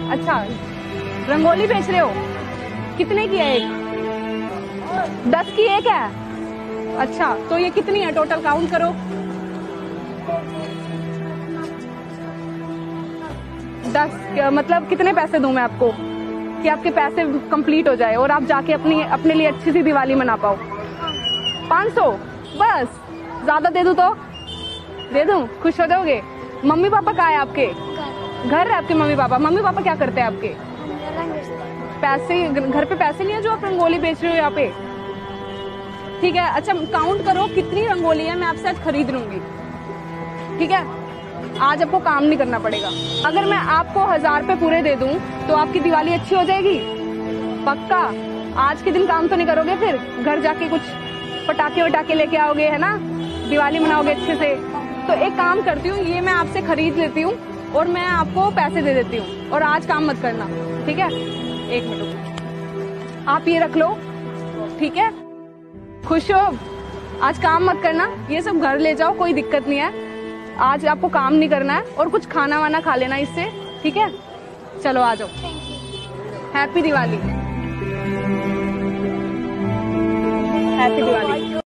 अच्छा, रंगोली बेच रहे हो? कितने की है एक? 10 की एक है। अच्छा, तो ये कितनी है टोटल, काउंट करो। 10 मतलब कितने पैसे दूं मैं आपको कि आपके पैसे कंप्लीट हो जाए और आप जाके अपने लिए अच्छी सी दिवाली मना पाओ? 500 बस? ज्यादा दे दूं तो? दे दूं? खुश हो जाओगे? मम्मी पापा कहाँ है आपके? घर है आपके मम्मी पापा? मम्मी पापा क्या करते हैं आपके? पैसे घर पे पैसे नहीं है जो आप रंगोली बेच रहे हो यहाँ पे? ठीक है, अच्छा काउंट करो कितनी रंगोली है, मैं आपसे आज खरीद लूंगी। ठीक है, आज आपको काम नहीं करना पड़ेगा। अगर मैं आपको 1000 रुपए पूरे दे दूं तो आपकी दिवाली अच्छी हो जाएगी? पक्का? आज के दिन काम तो नहीं करोगे? फिर घर जाके कुछ पटाखे वटाखे लेके आओगे, है ना? दिवाली मनाओगे अच्छे से? तो एक काम करती हूँ, ये मैं आपसे खरीद लेती हूँ और मैं आपको पैसे दे देती हूँ, और आज काम मत करना, ठीक है? 1 मिनट, आप ये रख लो, ठीक है? खुश हो? आज काम मत करना, ये सब घर ले जाओ, कोई दिक्कत नहीं है। आज आपको काम नहीं करना है, और कुछ खाना वाना खा लेना इससे, ठीक है? चलो आ जाओ। हैप्पी दिवाली। हैप्पी दिवाली।